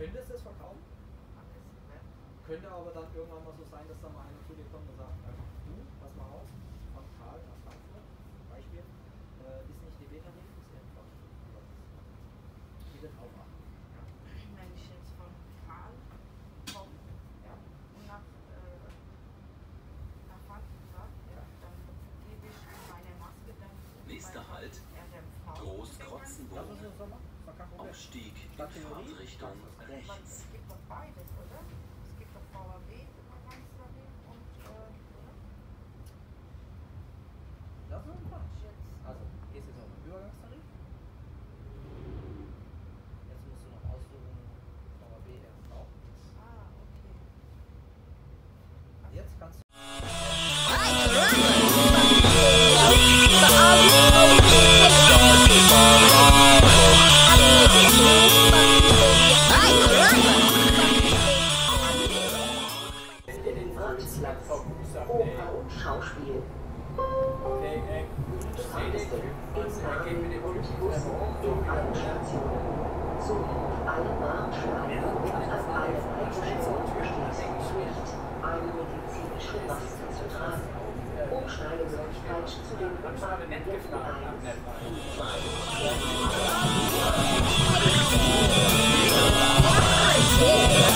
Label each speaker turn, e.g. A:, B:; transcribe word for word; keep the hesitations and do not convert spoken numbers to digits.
A: könntest es verkaufen. Könnte aber dann irgendwann mal so sein, dass da mal einer zu dir kommt und sagt, einfach, du, pass mal auf, von Karl nach Frankfurt, Beispiel, äh, ist nicht D B-Tarif, ist einfach. Bitte drauf achten. Ja.
B: Wenn ich jetzt von Karl komme,
A: Ja.
B: und nach, äh, nach Frankfurt,
A: Ja.
B: dann gebe ich meine Maske dann
C: Nächster Halt, Großkrotzenburg.
A: Lass uns das so machen, ist doch kein Problem.
C: Aufstieg in
A: Statt Theorie,
C: Fahrtrichtung
B: Weil
C: rechts.
B: es gibt doch beides, oder? Es gibt doch V A B über ganz dahin und, äh, oder?
A: Lass uns mal.
B: Jetzt.
A: Also, gehst jetzt auf den Übergangstarif. Jetzt musst du noch aussuchen, V A B, R V.
B: Ah, okay.
A: Jetzt kannst du.
D: Oper und Schauspiel. Spannendste in Bahnen und Bussen in allen Stationen. Sowie alle Bahnsteige und an allen Haltestellen besteht Pflicht, eine medizinische Maske zu tragen. Umschneidemöglichkeit zu den U-Bahn-Billetten eins, zwei,